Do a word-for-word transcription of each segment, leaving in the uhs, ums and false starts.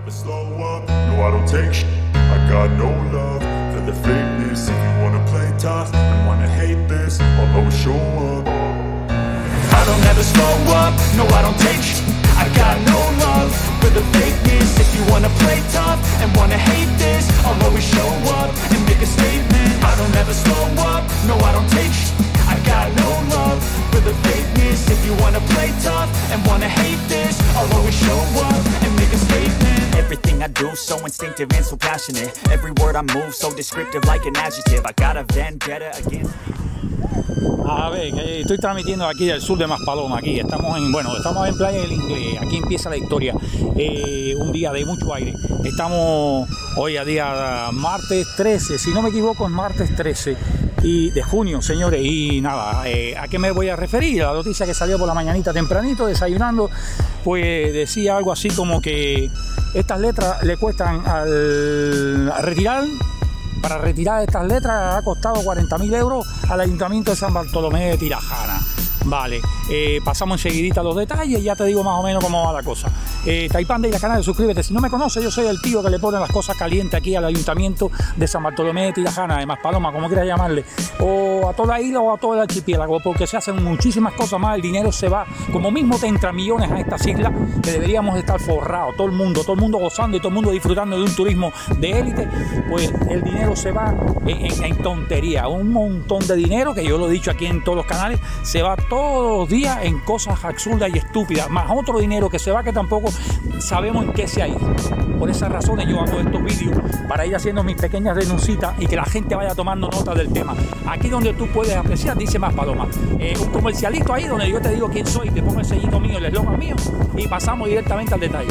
never slow up, no I don't take shit. I got no love for the fakeness. If you wanna play tough and wanna hate this, I'll always show up. I don't ever slow up, no I don't take shit. I got no love for the fakeness. If you wanna play tough and wanna hate this, I'll always show up and make a statement. I don't ever slow up, no I don't take shit. I got no love for the fakeness. If you wanna play tough and wanna hate this, I'll always show up and make a statement. Everything I do so instinctive and so passionate. Every word I move so descriptive like an adjective. I got a vendetta against me. A ver, eh, estoy transmitiendo aquí del sur de Maspalomas. Aquí estamos en, bueno, estamos en Playa del Inglés. Aquí empieza la historia. Eh, un día de mucho aire. Estamos hoy a día martes trece, si no me equivoco es martes trece y de junio, señores. Y nada, eh, ¿a qué me voy a referir? La noticia que salió por la mañanita tempranito, desayunando, pues decía algo así como que estas letras le cuestan al a retirar. Para retirar estas letras ha costado cuarenta mil euros al Ayuntamiento de San Bartolomé de Tirajana. Vale, eh, pasamos enseguidita los detalles y ya te digo más o menos cómo va la cosa. Eh, Taipán de Islas Canarias, suscríbete. Si no me conoces, yo soy el tío que le pone las cosas calientes aquí al Ayuntamiento de San Bartolomé de Tirajana, de Maspalomas, como quieras llamarle, o a toda la isla o a todo el archipiélago, porque se hacen muchísimas cosas más. El dinero se va, como mismo te entra millones a estas islas, que deberíamos estar forrados, todo el mundo, todo el mundo gozando y todo el mundo disfrutando de un turismo de élite. Pues el dinero se va en, en, en tontería, un montón de dinero, que yo lo he dicho aquí en todos los canales, se va todos los días en cosas absurdas y estúpidas, más otro dinero que se va que tampoco sabemos en qué se ha ido. Por esas razones yo hago estos vídeos, para ir haciendo mis pequeñas denuncitas y que la gente vaya tomando nota del tema. Aquí donde tú puedes apreciar, dice Maspalomas, eh, un comercialito ahí donde yo te digo quién soy, te pongo el sellito mío, el eslogan mío y pasamos directamente al detalle.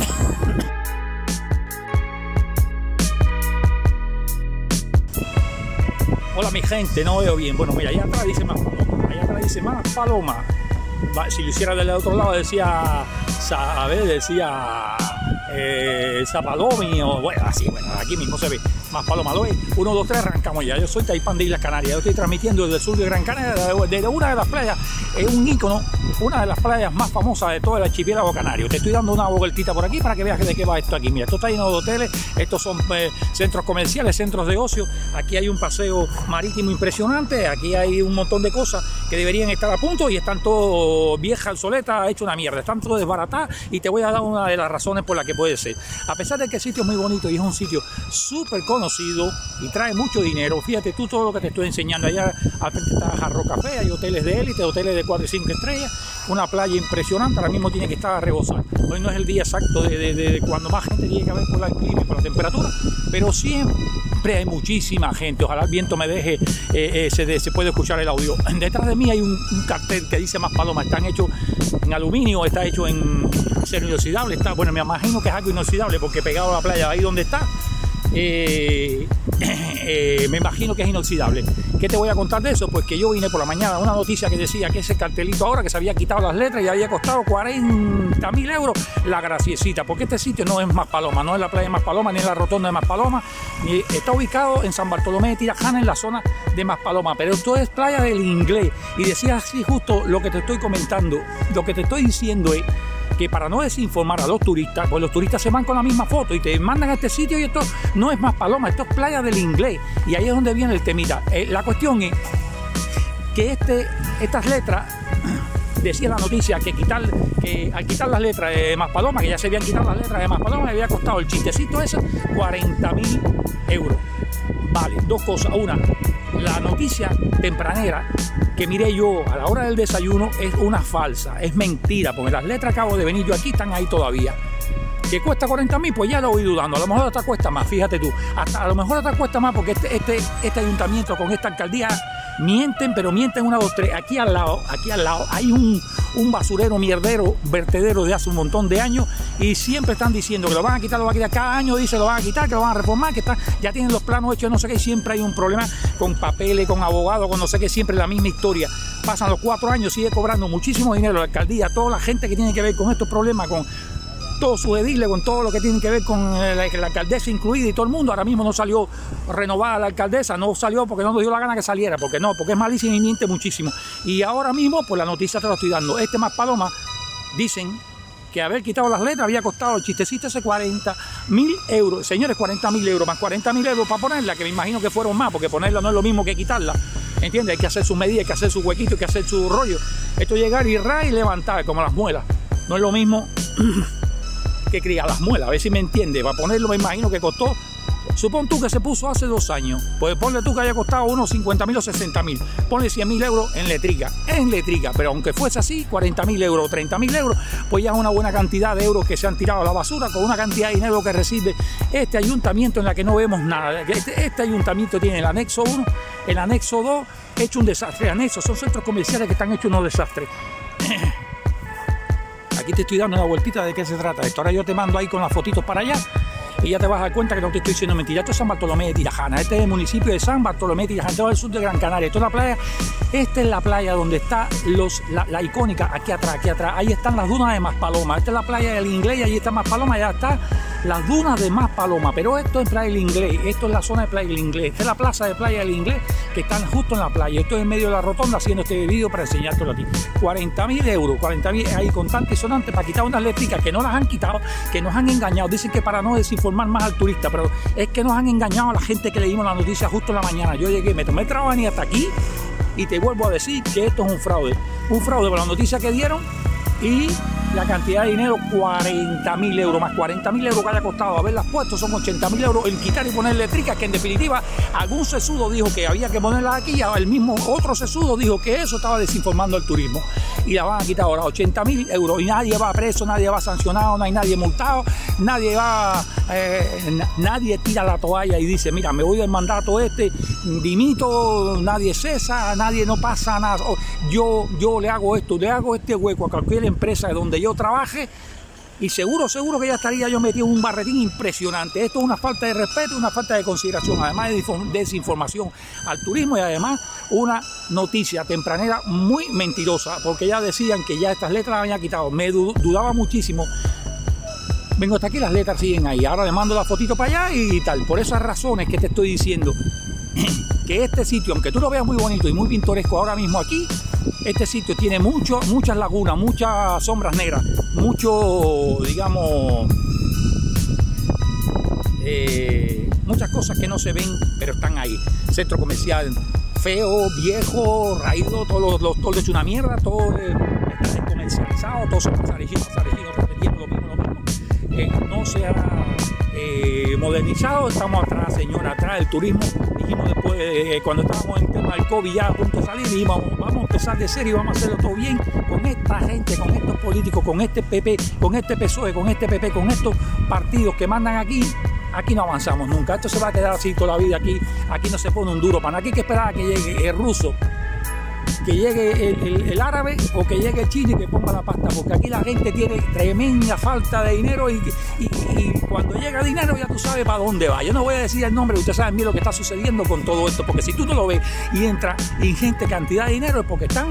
Hola mi gente, no veo bien. Bueno, mira, allá atrás dice Maspalomas, allá atrás dice Maspalomas. Si lo hiciera del otro lado decía, a ver, decía eh, Zapalomi o bueno, así, bueno, aquí mismo se ve Maspalomas. uno, dos, tres, arrancamos ya. Yo soy Taipán de Islas Canarias, yo estoy transmitiendo desde el sur de Gran Canaria, desde una de las playas, es un ícono, una de las playas más famosas de todo el archipiélago canario. Te estoy dando una vueltita por aquí para que veas de qué va esto aquí. Mira, esto está lleno de hoteles, estos son eh, centros comerciales, centros de ocio. Aquí hay un paseo marítimo impresionante, aquí hay un montón de cosas que deberían estar a punto y están todo vieja, obsoleta, hecho una mierda, están todo desbaratadas y te voy a dar una de las razones por las que puede ser. A pesar de que el sitio es muy bonito y es un sitio súper conocido y trae mucho dinero, fíjate tú todo lo que te estoy enseñando. Allá al frente está Jarro Café, hay hoteles de élite, hoteles de cuatro y cinco estrellas, una playa impresionante, ahora mismo tiene que estar a rebosar. Hoy no es el día exacto de, de, de, de cuando más gente tiene que haber por la clima y por la temperatura, pero siempre hay muchísima gente. Ojalá el viento me deje, eh, eh, se, de, se puede escuchar el audio. Detrás de mí hay un, un cartel que dice Maspalomas, están hechos en aluminio, está hecho en acero inoxidable, está, bueno, me imagino que es algo inoxidable porque pegado a la playa, ahí donde está, eh, eh, me imagino que es inoxidable. ¿Qué te voy a contar de eso? Pues que yo vine por la mañana una noticia que decía que ese cartelito ahora que se había quitado las letras y había costado cuarenta mil euros la graciecita, porque este sitio no es Maspalomas, no es la playa de Maspalomas, ni es la rotonda de Maspalomas, ni está ubicado en San Bartolomé de Tirajana, en la zona de Maspalomas, pero esto es Playa del Inglés. Y decía así justo lo que te estoy comentando, lo que te estoy diciendo es que para no desinformar a los turistas, pues los turistas se van con la misma foto y te mandan a este sitio y esto no es Maspalomas, esto es Playa del Inglés. Y ahí es donde viene el temita. Eh, la cuestión es que este, estas letras, decía la noticia que, quitar, que al quitar las letras de Maspalomas, que ya se habían quitado las letras de Maspalomas, había costado el chistecito ese cuarenta mil euros. Vale, dos cosas. Una, la noticia tempranera que miré yo a la hora del desayuno es una falsa, es mentira, porque las letras acabo de venir yo aquí, están ahí todavía. Que cuesta cuarenta mil, pues ya lo voy dudando. A lo mejor hasta cuesta más, fíjate tú. Hasta, a lo mejor hasta cuesta más porque este, este, este ayuntamiento con esta alcaldía mienten, pero mienten una, dos, tres. Aquí al lado, aquí al lado hay un, un basurero, mierdero, vertedero de hace un montón de años y siempre están diciendo que lo van a quitar, lo van a quitar. Cada año dice lo van a quitar, que lo van a reformar, que están, ya tienen los planos hechos, no sé qué, y siempre hay un problema con papeles, con abogados, con no sé qué, siempre la misma historia. Pasan los cuatro años, sigue cobrando muchísimo dinero la alcaldía, toda la gente que tiene que ver con estos problemas, con todos sus ediles, con todo lo que tiene que ver con la, la alcaldesa incluida y todo el mundo. Ahora mismo no salió renovada la alcaldesa, no salió porque no nos dio la gana que saliera, porque no, porque es malísima y miente muchísimo. Y ahora mismo, pues la noticia te la estoy dando. Este Maspalomas, dicen que haber quitado las letras había costado el chistecito ese cuarenta mil euros. Señores, cuarenta mil euros más cuarenta mil euros para ponerla, que me imagino que fueron más, porque ponerla no es lo mismo que quitarla. ¿Entiendes? Hay que hacer su medida, hay que hacer su huequito, hay que hacer su rollo. Esto es llegar y ra y levantar, como las muelas. No es lo mismo que criar las muelas, a ver si me entiende. Para ponerlo me imagino que costó, supón tú que se puso hace dos años, pues ponle tú que haya costado unos cincuenta mil o sesenta mil, ponle cien mil euros en letrica, en letrica, pero aunque fuese así, cuarenta mil euros o treinta mil euros, pues ya es una buena cantidad de euros que se han tirado a la basura, con una cantidad de dinero que recibe este ayuntamiento en la que no vemos nada. Este, este ayuntamiento tiene el anexo uno, el anexo dos, hecho un desastre. Anexos son centros comerciales que están hechos unos desastres. Aquí te estoy dando una vueltita de qué se trata esto. Ahora yo te mando ahí con las fotitos para allá y ya te vas a dar cuenta que no te estoy diciendo mentira. Esto es San Bartolomé de Tirajana. Este es el municipio de San Bartolomé de Tirajana, todo el sur de Gran Canaria. Esto es la playa. Esta es la playa donde está los, la, la icónica, aquí atrás, aquí atrás. Ahí están las dunas de Maspaloma. Esta es la playa del Inglés y allí está Maspaloma. Allá está las dunas de Maspaloma. Pero esto es Playa del Inglés. Esto es la zona de Playa del Inglés. Esta es la plaza de Playa del Inglés que están justo en la playa. Esto es en medio de la rotonda haciendo este vídeo para enseñártelo a ti. cuarenta mil euros, cuarenta mil ahí contante y sonante para quitar unas letricas que no las han quitado, que nos han engañado. Dicen que para no desinformar más al turista, pero es que nos han engañado a la gente que leímos la noticia justo en la mañana. Yo llegué, me tomé el trabajo y hasta aquí y te vuelvo a decir que esto es un fraude. Un fraude por la noticia que dieron y la cantidad de dinero, cuarenta mil euros, más cuarenta mil euros que haya costado haberlas puesto, son ochenta mil euros en quitar y poner letricas, que en definitiva algún sesudo dijo que había que ponerlas aquí, y el mismo otro sesudo dijo que eso estaba desinformando el turismo y la van a quitar ahora. Ochenta mil euros y nadie va preso, nadie va sancionado, no hay nadie multado, nadie va, eh, nadie tira la toalla y dice mira, me voy del mandato este, dimito, nadie cesa, nadie, no pasa nada, yo, yo le hago esto, le hago este hueco a cualquier empresa donde yo trabaje y seguro, seguro que ya estaría yo metido en un barretín impresionante. Esto es una falta de respeto, una falta de consideración, además de desinformación al turismo y además una noticia tempranera muy mentirosa, porque ya decían que ya estas letras las habían quitado. Me dudaba muchísimo. Vengo hasta aquí, las letras siguen ahí. Ahora le mando la fotito para allá y tal. Por esas razones que te estoy diciendo que este sitio, aunque tú lo veas muy bonito y muy pintoresco ahora mismo aquí, este sitio tiene mucho, muchas lagunas, muchas sombras negras, mucho, digamos, eh, muchas cosas que no se ven, pero están ahí. Centro comercial feo, viejo, raído, todo lo, todo es una mierda, todo está descomercializado, todo se pasa elegido, pasa elegido, repitiendo lo mismo, lo mismo. Eh, no se ha eh, modernizado, estamos atrás, señora, atrás del turismo. Dijimos después, eh, cuando estábamos en tema del COVID ya a punto de salir, dijimos, vamos a empezar de serio y vamos a hacerlo todo bien con esta gente, con estos políticos, con este P P, con este P S O E, con este P P, con estos partidos que mandan aquí. Aquí no avanzamos nunca, esto se va a quedar así toda la vida, aquí, aquí no se pone un duro pan, aquí hay que esperar a que llegue el ruso, que llegue el, el, el árabe o que llegue el chino y que ponga la pasta, porque aquí la gente tiene tremenda falta de dinero y, y, y cuando llega dinero ya tú sabes para dónde va. Yo no voy a decir el nombre, ustedes saben bien lo que está sucediendo con todo esto, porque si tú no lo ves y entra ingente cantidad de dinero es porque están,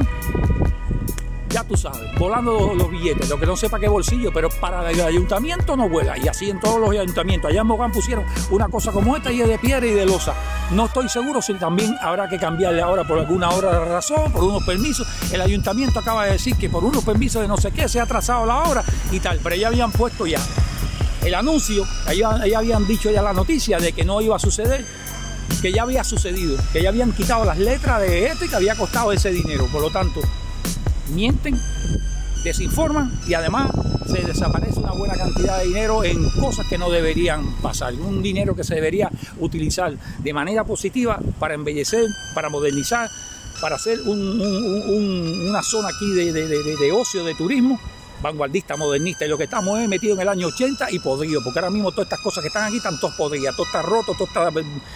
ya tú sabes, volando los, los billetes, lo que no sepa qué bolsillo, pero para el ayuntamiento no vuela, y así en todos los ayuntamientos. Allá en Mogán pusieron una cosa como esta y es de piedra y de losa. No estoy seguro si también habrá que cambiarle ahora por alguna hora de razón, por unos permisos. El ayuntamiento acaba de decir que por unos permisos de no sé qué se ha atrasado la obra y tal, pero ya habían puesto ya el anuncio, ya, ya habían dicho ya la noticia de que no iba a suceder, que ya había sucedido, que ya habían quitado las letras de esto y que había costado ese dinero. Por lo tanto, mienten, desinforman y además se desaparece una buena cantidad de dinero en cosas que no deberían pasar. Un dinero que se debería utilizar de manera positiva para embellecer, para modernizar, para hacer un, un, un, una zona aquí de, de, de, de ocio, de turismo, vanguardista, modernista. Y lo que estamos es metido en el año ochenta y podrido, porque ahora mismo todas estas cosas que están aquí están todas podridas, todo está roto, todo está...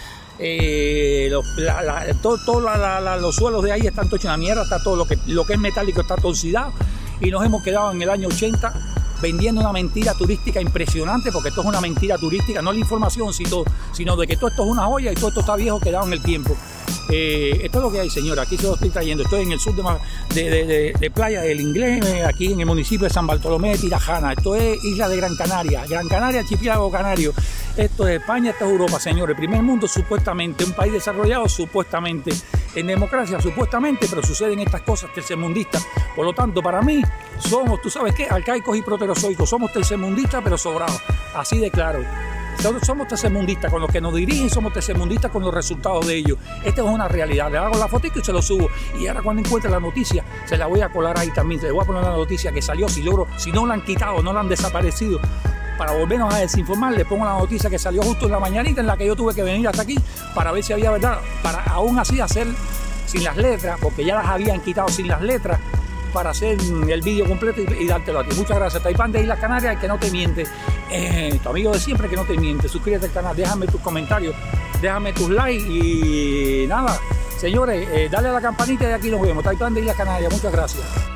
Eh, los, la, la, todo, todo la, la, la, los suelos de ahí están todos hechos una mierda, está todo lo que, lo que es metálico está todo oxidado y nos hemos quedado en el año ochenta vendiendo una mentira turística impresionante, porque esto es una mentira turística, no la información sino, sino de que todo esto es una joya y todo esto está viejo, quedado en el tiempo. Eh, esto es lo que hay, señora, aquí se lo estoy trayendo. Estoy en el sur de, de, de, de, de Playa del Inglés, aquí en el municipio de San Bartolomé de Tirajana. Esto es isla de Gran Canaria, Gran Canaria, archipiélago canario. Esto es España, esto es Europa, señores. El primer mundo, supuestamente, un país desarrollado, supuestamente. en democracia supuestamente, pero suceden estas cosas tercermundistas. Por lo tanto, para mí, somos, tú sabes qué, arcaicos y proterozoicos, somos tercermundistas pero sobrados, así de claro. Somos tercermundistas con los que nos dirigen, somos tercermundistas con los resultados de ellos. Esta es una realidad. Le hago la fotito y se lo subo. Y ahora cuando encuentre la noticia, se la voy a colar ahí también. Se le voy a poner la noticia que salió, si logro, si no la han quitado, no la han desaparecido. Para volvernos a desinformar, le pongo la noticia que salió justo en la mañanita en la que yo tuve que venir hasta aquí para ver si había verdad. Para aún así hacer sin las letras, porque ya las habían quitado sin las letras, para hacer el vídeo completo y, y dártelo a ti. Muchas gracias. Taipán de Islas Canarias, el que no te miente. Eh, tu amigo de siempre que no te miente. Suscríbete al canal, déjame tus comentarios, déjame tus likes y nada. Señores, eh, dale a la campanita y aquí nos vemos. Taipán de Islas Canarias, muchas gracias.